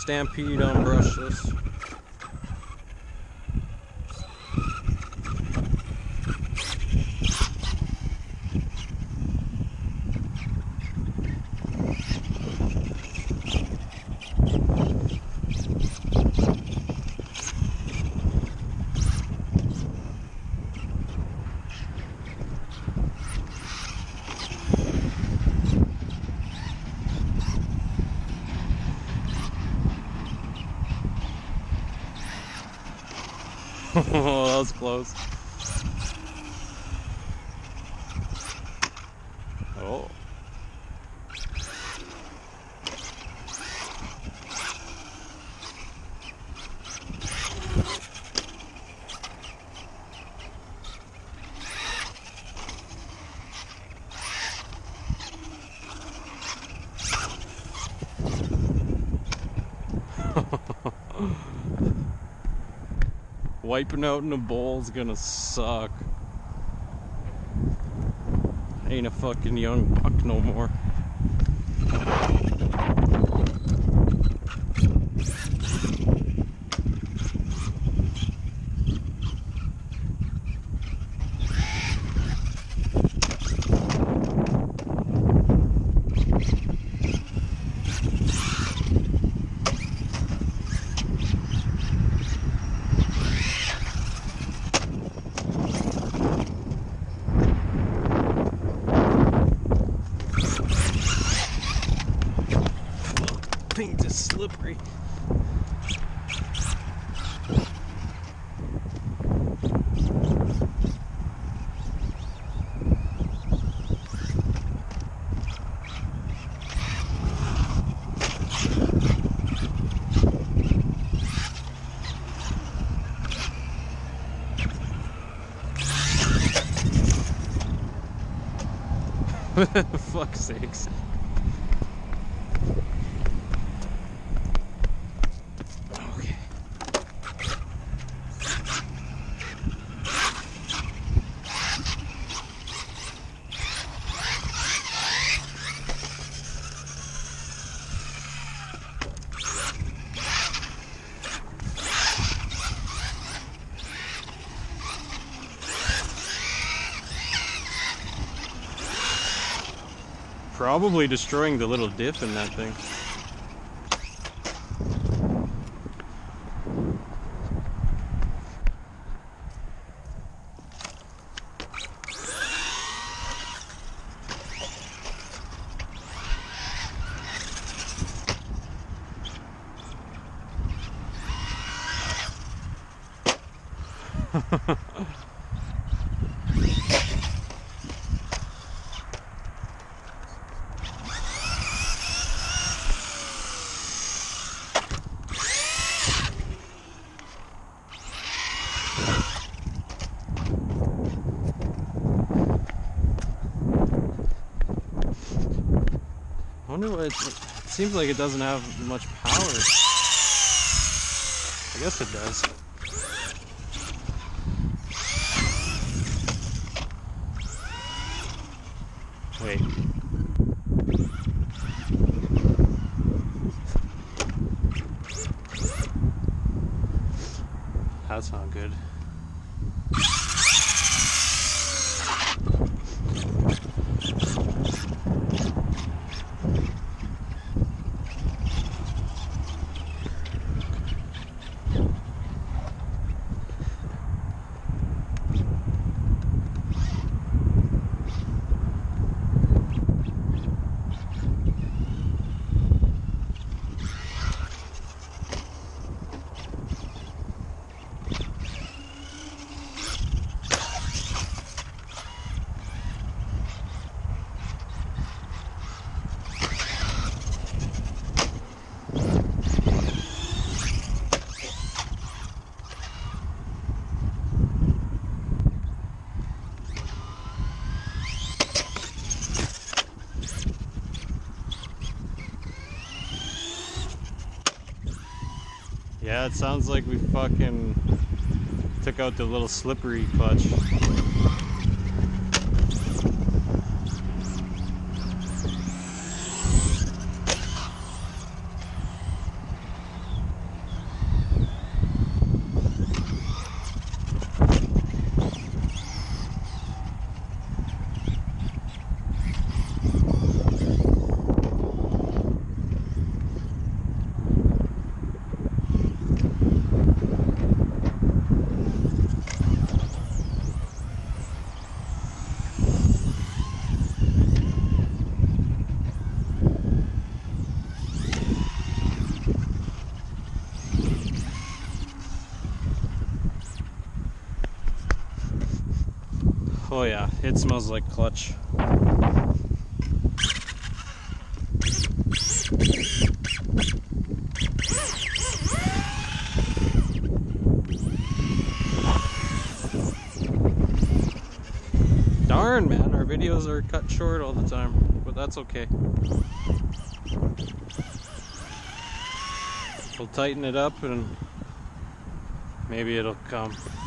Stampede on brushless. Oh, that was close. Oh. Wiping out in a bowl's gonna suck. Ain't a fucking young buck no more. Paint is slippery. Fuck's sakes. Okay. Probably destroying the little diff in that thing. I wonder what it seems like. It doesn't have much power. I guess it does. Wait. That's not good. Yeah, it sounds like we fucking took out the little slippery clutch. It smells like clutch. Darn, man, our videos are cut short all the time, but that's okay. We'll tighten it up and maybe it'll come.